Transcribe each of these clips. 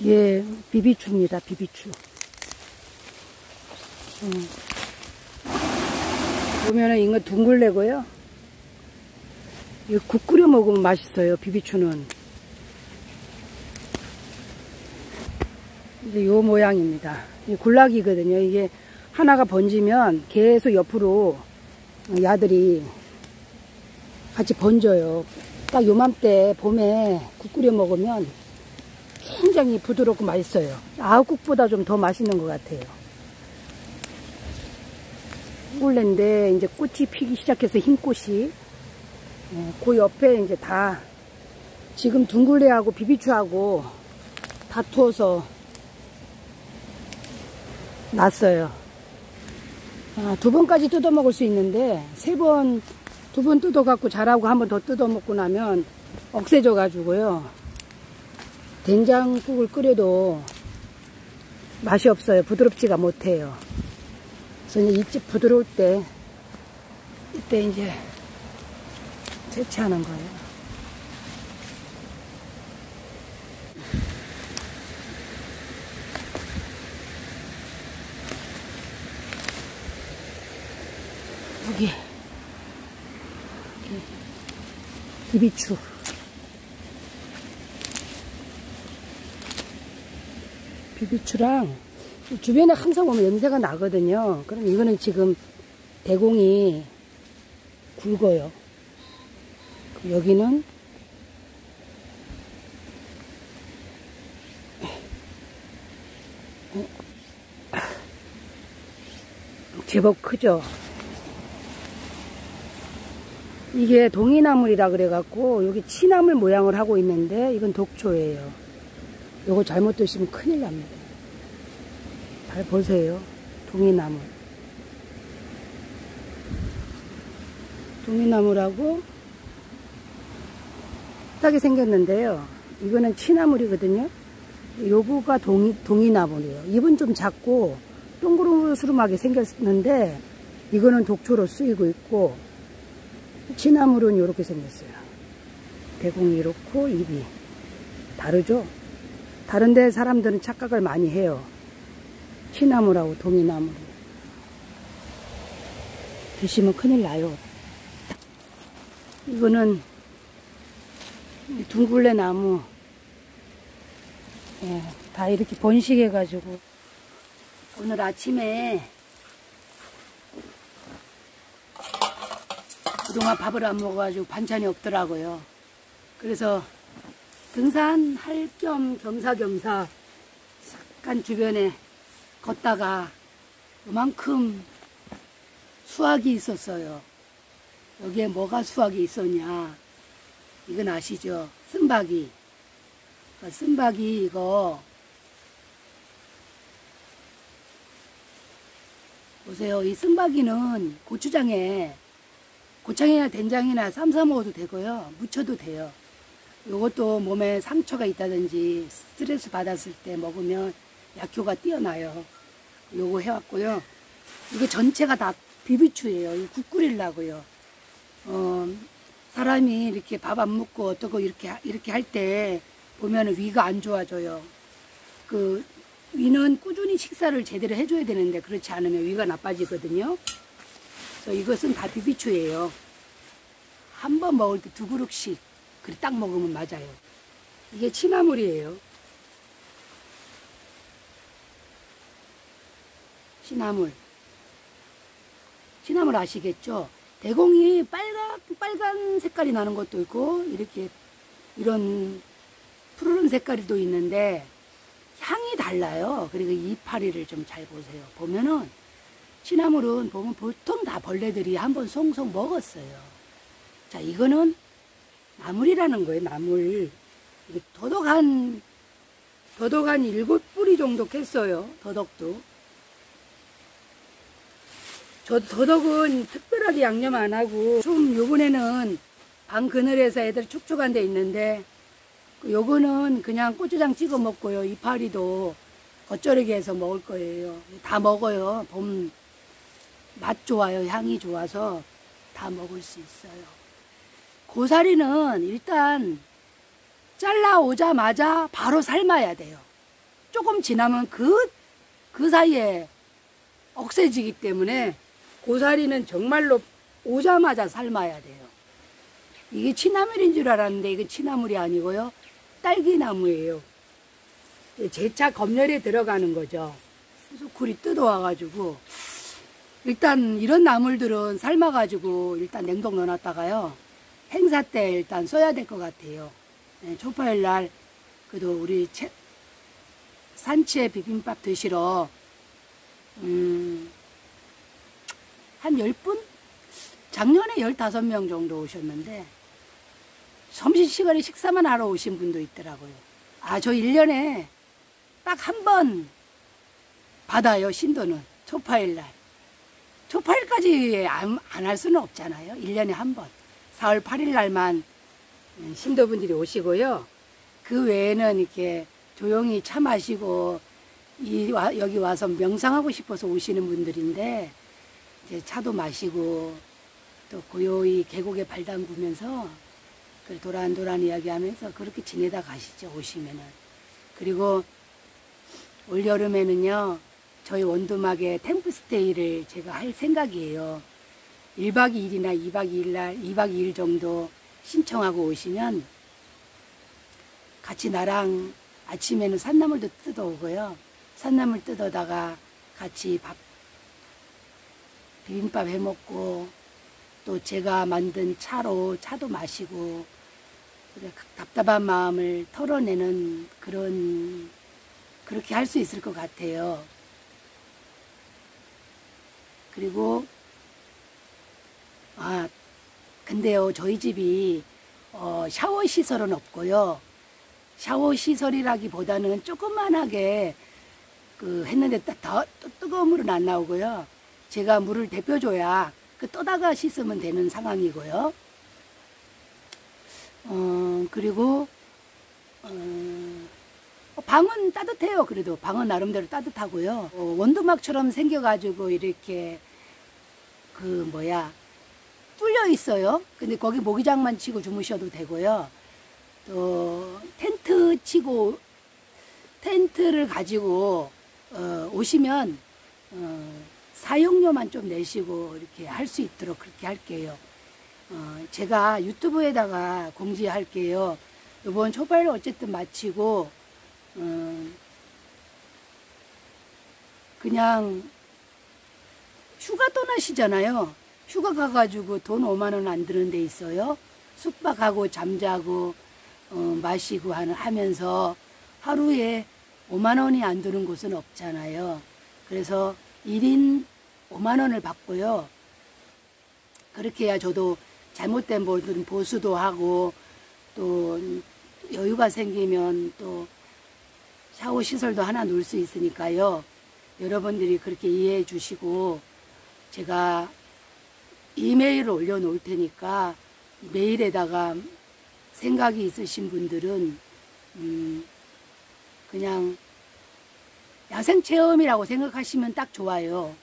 예, 비비추입니다. 비비추. 보면은 이거 둥글레고요. 이거 국 끓여 먹으면 맛있어요. 비비추는. 이제 요 모양입니다. 이 굴락이거든요. 이게 하나가 번지면 계속 옆으로 야들이 같이 번져요. 딱 요맘때 봄에 국 끓여 먹으면 굉장히 부드럽고 맛있어요. 아욱국보다 좀 더 맛있는 것 같아요. 꿀레인데 이제 꽃이 피기 시작해서 흰꽃이 그 옆에 이제 다 지금 둥글레하고 비비추하고 다 투어서 났어요. 두 번까지 뜯어 먹을 수 있는데 두 번 뜯어 갖고 자라고 한 번 더 뜯어 먹고 나면 억세져 가지고요. 된장국을 끓여도 맛이 없어요. 부드럽지가 못해요. 그래서 이제 이집 부드러울 때 이때 이제 채취하는 거예요. 여기 비비추. 비비추랑 주변에 항상 보면 냄새가 나거든요. 그럼 이거는 지금 대공이 굵어요. 여기는 제법 크죠. 이게 동이나물이라 그래갖고 여기 치나물 모양을 하고 있는데 이건 독초예요. 요거 잘못 드시면 큰일 납니다. 잘 보세요. 동이나물. 동이나물하고 비슷하게 생겼는데요. 이거는 치나물이거든요. 요거가 동이나물이에요. 잎은 좀 작고 동그르스름하게 생겼는데 이거는 독초로 쓰이고 있고 치나물은 이렇게 생겼어요. 대공이 이렇고 잎이 다르죠. 다른데 사람들은 착각을 많이 해요. 치나물하고 동이나물 드시면 큰일 나요. 이거는 둥글레 나무. 예, 다 이렇게 번식해 가지고 오늘 아침에 그동안 밥을 안 먹어가지고 반찬이 없더라고요. 그래서 등산할 겸 겸사겸사 잠깐 주변에 걷다가 요만큼 수확이 있었어요. 여기에 뭐가 수확이 있었냐, 이건 아시죠? 쓴바귀. 쓴바귀 이거 보세요. 이 쓴바귀는 고추장에 고창이나 된장이나 쌈싸 먹어도 되고요. 무쳐도 돼요. 요것도 몸에 상처가 있다든지 스트레스 받았을 때 먹으면 약효가 뛰어나요. 요거 해왔고요. 이게 전체가 다 비비추예요. 이 국 끓이려고요. 사람이 이렇게 밥 안 먹고 어떻고 이렇게 할 때 보면 위가 안 좋아져요. 그 위는 꾸준히 식사를 제대로 해줘야 되는데 그렇지 않으면 위가 나빠지거든요. 그래서 이것은 다 비비추예요. 한 번 먹을 때 2그릇씩 그렇게 딱 먹으면 맞아요. 이게 치나물이에요. 치나물 아시겠죠? 대공이 빨간 색깔이 나는 것도 있고 이렇게 이런 푸르른 색깔도 있는데 향이 달라요. 그리고 이파리를 좀 잘 보세요. 보면은 치나물은 보면 보통 다 벌레들이 한번 송송 먹었어요. 자, 이거는 나물이라는 거예요. 나물. 더덕 7뿌리 정도 캤어요. 더덕도. 저 더덕은 특별하게 양념 안 하고 좀 요번에는 방 그늘에서 애들 축축한 데 있는데 요거는 그냥 고추장 찍어 먹고요. 이파리도 겉절이게 해서 먹을 거예요. 다 먹어요. 봄 맛 좋아요. 향이 좋아서 다 먹을 수 있어요. 고사리는 일단 잘라오자마자 바로 삶아야 돼요. 조금 지나면 그 사이에 억세지기 때문에 고사리는 정말로 오자마자 삶아야 돼요. 이게 취나물인 줄 알았는데 이건 취나물이 아니고요. 딸기나무예요. 제차 검열에 들어가는 거죠. 그래서 굴이 뜯어와가지고 일단 이런 나물들은 삶아가지고 일단 냉동 넣어놨다가요. 행사 때 일단 써야 될 것 같아요. 네, 초파일 날 그래도 우리 산채 비빔밥 드시러 한 10분? 작년에 15명 정도 오셨는데 점심시간에 식사만 하러 오신 분도 있더라고요. 아, 저 1년에 딱 한 번 받아요, 신도는. 초파일날. 초파일까지 안 할 수는 없잖아요. 1년에 한 번. 4월 8일 날만 신도분들이 오시고요. 그 외에는 이렇게 조용히 차 마시고 여기 와서 명상하고 싶어서 오시는 분들인데 이제 차도 마시고 또 고요히 계곡에 발 담그면서 도란도란 이야기하면서 그렇게 지내다 가시죠, 오시면은. 그리고 올여름에는요, 저희 원두막에 템플스테이를 제가 할 생각이에요. 1박 2일이나 2박 2일 날 2박 2일 정도 신청하고 오시면 같이 나랑 아침에는 산나물도 뜯어오고요. 산나물 뜯어다가 같이 비빔밥 해먹고 또 제가 만든 차도 마시고 답답한 마음을 털어내는 그렇게 할 수 있을 것 같아요. 그리고 근데요, 저희 집이 샤워 시설은 없고요. 샤워 시설이라기보다는 조그만하게 했는데 더 뜨거운 물은 안 나오고요. 제가 물을 데펴줘야 떠다가 씻으면 되는 상황이고요. 그리고 방은 따뜻해요. 그래도 방은 나름대로 따뜻하고요. 원두막처럼 생겨가지고 이렇게 뚫려 있어요. 근데 거기 모기장만 치고 주무셔도 되고요. 또 텐트를 가지고 오시면 사용료만 좀 내시고 이렇게 할 수 있도록 그렇게 할게요. 제가 유튜브에다가 공지할게요. 이번 초발을 어쨌든 마치고 그냥 휴가 떠나시잖아요. 휴가 가가지고 돈 5만 원 안 드는 데 있어요. 숙박하고 잠자고 마시고 하면서 하루에 5만 원이 안 드는 곳은 없잖아요. 그래서 1인 5만 원을 받고요. 그렇게 해야 저도 잘못된 분들은 보수도 하고 또 여유가 생기면 또 샤워 시설도 하나 놓을 수 있으니까요. 여러분들이 그렇게 이해해 주시고 제가 이메일을 올려놓을 테니까 메일에다가 생각이 있으신 분들은 그냥 야생체험이라고 생각하시면 딱 좋아요.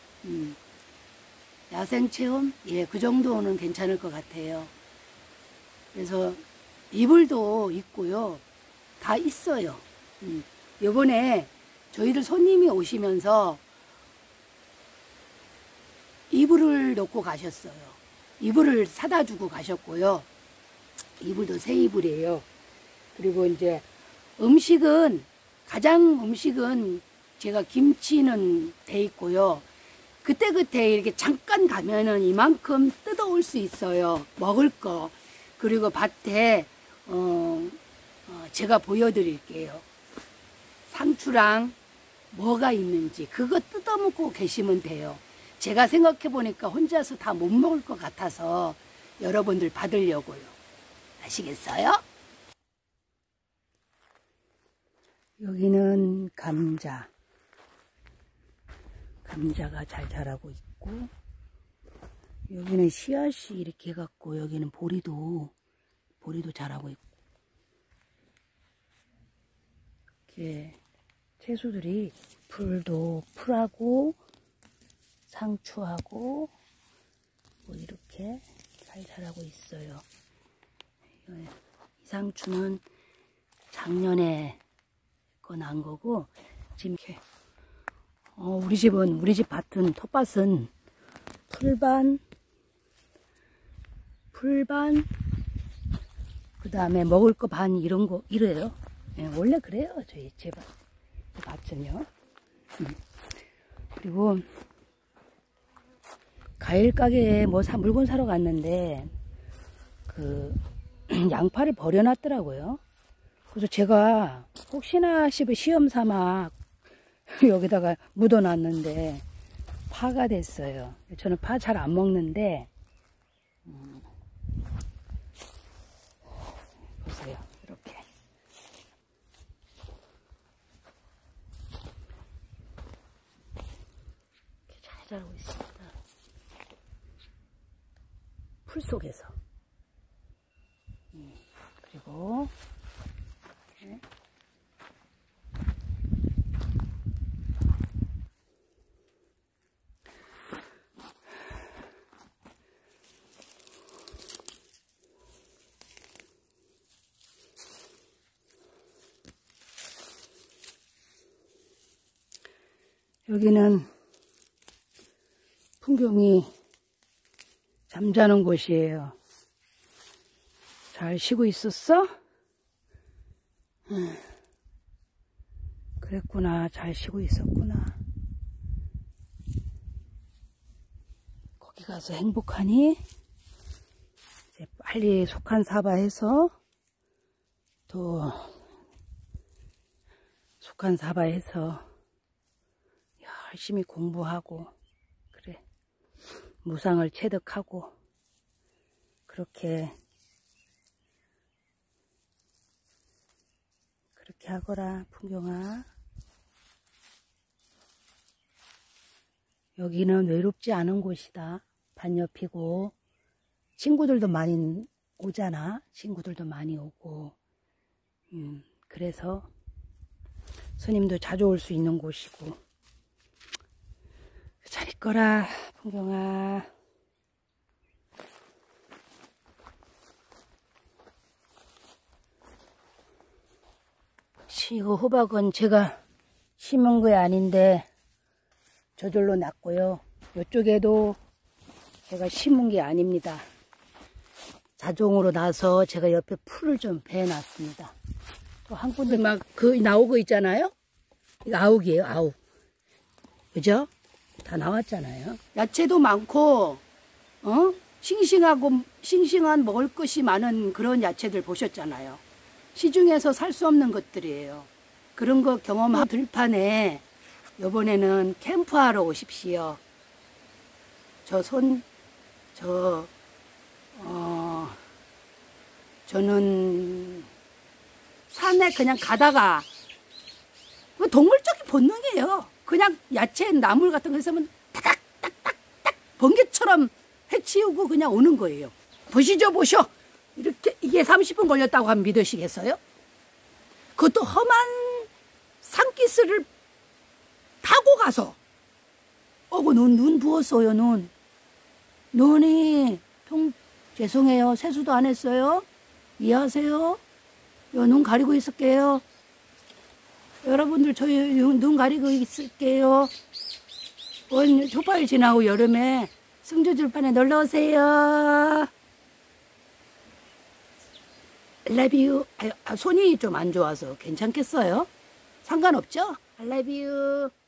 야생체험? 예, 그 정도는 괜찮을 것 같아요. 그래서 이불도 있고요. 다 있어요. 요번에 저희들 손님이 오시면서 이불을 놓고 가셨어요. 이불을 사다 주고 가셨고요. 이불도 새 이불이에요. 그리고 이제 음식은 제가 김치는 돼 있고요. 그때그때 이렇게 잠깐 가면은 이만큼 뜯어올 수 있어요. 먹을 거. 그리고 밭에 제가 보여드릴게요. 상추랑 뭐가 있는지 그거 뜯어먹고 계시면 돼요. 제가 생각해보니까 혼자서 다 못 먹을 것 같아서 여러분들 받으려고요. 아시겠어요? 여기는 감자가 잘 자라고 있고, 여기는 씨앗이 이렇게 해갖고 여기는 보리도 자라고 있고, 이렇게 채소들이 풀하고 상추하고 뭐 이렇게 잘 자라고 있어요. 이 상추는 작년에 그거 난 거고, 지금 이렇게, 우리 집 밭은, 텃밭은 풀반, 그 다음에 먹을 거 반 이런 거, 이래요. 예, 원래 그래요. 저희 제 밭은요. 그리고, 과일 가게에 물건 사러 갔는데, 양파를 버려놨더라고요. 그래서 제가 혹시나 싶어 시험 삼아 여기다가 묻어놨는데 파가 됐어요. 저는 파 잘 안 먹는데, 보세요. 이렇게. 이렇게 잘 자라고 있습니다. 풀 속에서. 그리고 이렇게. 여기는 풍경이 잠자는 곳이에요. 잘 쉬고 있었어? 그랬구나. 잘 쉬고 있었구나. 거기 가서 행복하니? 이제 빨리 속한사바해서 또 속한사바해서 열심히 공부하고, 그래, 무상을 체득하고, 그렇게 하거라, 풍경아. 여기는 외롭지 않은 곳이다. 반옆이고, 친구들도 많이 오잖아. 친구들도 많이 오고, 그래서 스님도 자주 올 수 있는 곳이고, 잘 있거라, 풍경아. 이거 호박은 제가 심은 게 아닌데 저절로 났고요. 이쪽에도 제가 심은 게 아닙니다. 자종으로 나서 제가 옆에 풀을 좀 베어놨습니다. 또 한 군데 막 나오고 있잖아요. 이거 아욱이에요, 아욱. 그죠? 다 나왔잖아요. 야채도 많고, 싱싱한 먹을 것이 많은 그런 야채들 보셨잖아요. 시중에서 살 수 없는 것들이에요. 그런 거 경험한 들판에 이번에는 캠프하러 오십시오. 저는 산에 그냥 가다가 동물적인 본능이에요. 그냥 야채, 나물 같은 거 있으면 타닥타닥딱 번개처럼 해치우고 그냥 오는 거예요. 보시죠, 보셔. 이렇게 이게 30분 걸렸다고 하면 믿으시겠어요? 그것도 험한 산기슭을 타고 가서. 눈 부었어요, 눈이 죄송해요. 세수도 안 했어요. 이해하세요? 눈 가리고 있을게요. 여러분들 저희 눈 가리고 있을게요. 족발 지나고 여름에 승주들판에 놀러 오세요. I love you. 손이 좀 안 좋아서 괜찮겠어요? 상관없죠? I love you.